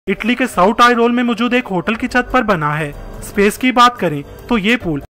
Italy के south Tyrol में मौजूद एक होटल की छत पर बना है। स्पेस की बात करें तो ये पूल